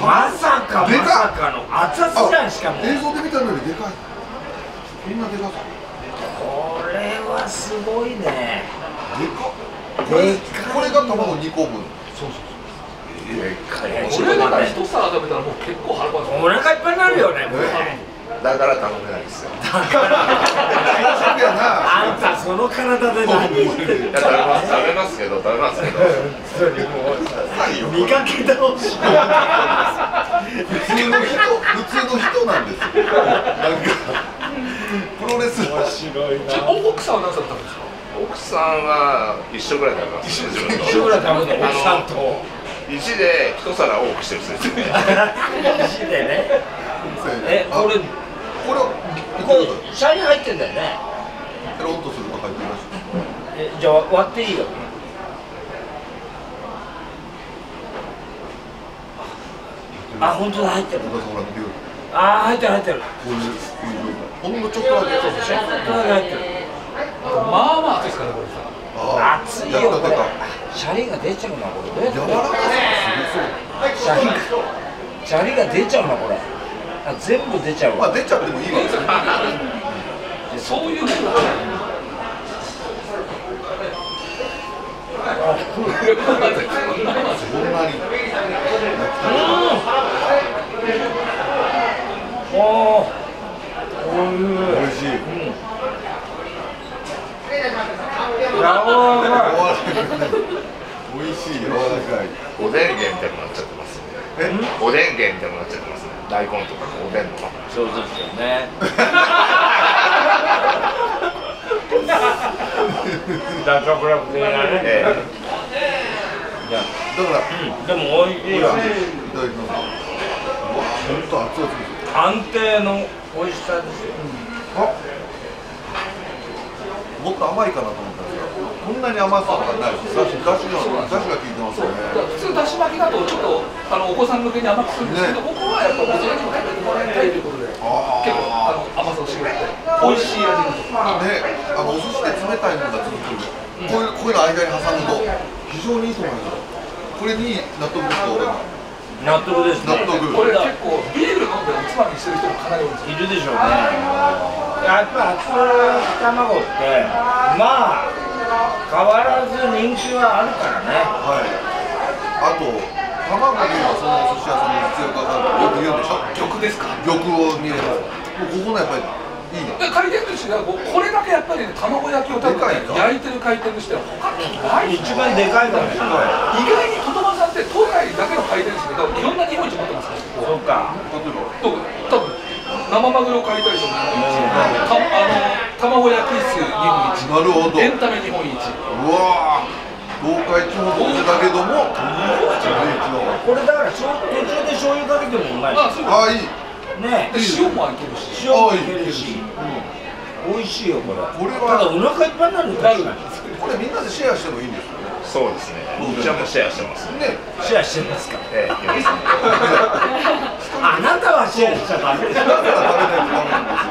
まさかまさかの熱々じゃん。しかも映像で見たのよりでかい。こんなでかさ。 これはすごいね。 でかっ。 でかい。 これが卵2個分。 そうそうそう。 でかい。 これだから一皿食べたらもう結構腹パン。 お腹いっぱいになるよね。これ。 だから頼めないですよ。 やな。 あんたその体で何言ってる。 いや食べますけど。 見かけ倒し。 普通の人なんですよ。なんかプロレス面白いな。 奥さんは何歳だったんですか？ 奥さんは一緒ぐらい食べます。自分と。 一緒ぐらい食べて奥さんと。 1で一皿多くしてる人ですね。 1でね。これシャリ入ってんだよね。 ペロンとすると入ってるらしい。 じゃあ割っていいよ。あ、本当だ、入ってる。あ、入ってる入ってる。 ほんのちょっとだけ。 ちょっとだけ入ってる。 まあまあ熱いですからね、これさ。 熱いよこれ。シャリが出ちゃうなこれ。 柔らかさがすごそう。 シャリが出ちゃうなこれ。全部出ちゃうわ。 まあ出ちゃってもいいわ。 そういうもんだ。 そんなに。おいしい。おいしい、柔らかい。 おでん源みたいになっちゃってますね。おでん源みたいになっちゃってますね。大根とかおでんとか。 そうですよね。ダチョウ倶楽部的なね。 だから、 でも美味しいわ。 いただきます。本当熱々です。 安定の美味しさですよ。 もっと甘いかなと思ったんですけど、こんなに甘さがないです。だしが効いてますよね。 普通だし巻きだとちょっとお子さん向けに甘くするんですけど、僕はやっぱ大人にも食べてもらいたいということで、結構甘さを絞って美味しい味に。 ね、お寿司で冷たいのが続く。こういうの間に挟むと非常にいいと思いますよ。これに納得ですか、俺は。 納得ですね。 これ結構ビール飲んでおつまみにしてる人もかなり多いです。 いるでしょうね。やっぱ厚卵ってまあ変わらず人気はあるからね。 はい。あと卵にはそのお寿司屋さんの実力があるとよく言うんでしょ。 玉ですか？ 玉を見れば、ここのやっぱりいいの。 回転寿司がこれだけやっぱり卵焼きを多分焼いてる回転寿司って他にない。 一番でかいかもしれない。 意外に子供さんって東海だけの回転寿司でいろんな日本一持ってますから。 そうか。 多分生マグロ解体ショー卵焼き数日本一。 なるほど。 エンタメ日本一。 うわー、東海地方のだけどもこれだから途中で醤油かけてもうまい。 ああ、いいね。 塩もいけるし。 塩もいけるし。美味しいよこれ。これはただお腹いっぱいになるんだよ。 これみんなでシェアしてもいいんですよね。 そうですね。うちはもうシェアしてますね。 シェアしてますか。 皆さん。 あなたはシェアしちゃダメです。 だから食べないとダメなんですよ。